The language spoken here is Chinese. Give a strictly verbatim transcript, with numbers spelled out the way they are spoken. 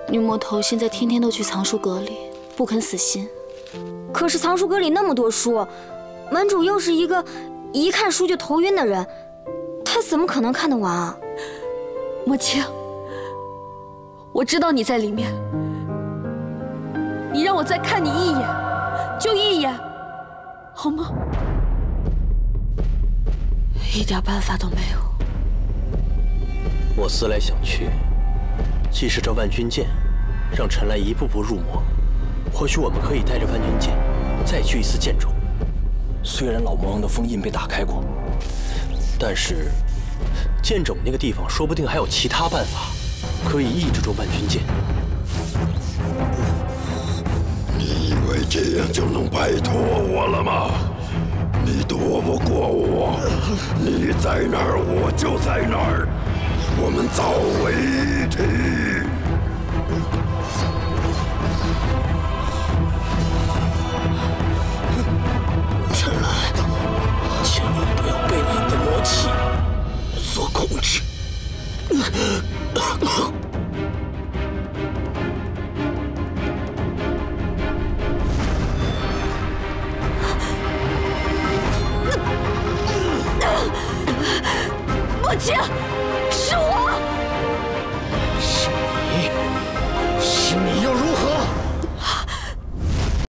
女魔头现在天天都去藏书阁里，不肯死心。 可是藏书阁里那么多书，门主又是一个一看书就头晕的人，他怎么可能看得完啊？ 莫青，我知道你在里面，你让我再看你一眼，就一眼，好吗？ 一点办法都没有。 我思来想去，既是这万钧剑让陈来一步步入魔，或许我们可以带着万钧剑再去一次剑冢。虽然老魔王的封印被打开过，但是剑冢那个地方说不定还有其他办法可以抑制住万钧剑。 你以为这样就能摆脱我了吗？你躲不过我，你在哪儿我就在哪儿，我们早为一体。 陈来，千万不要被你的魔气所控制。 莫青，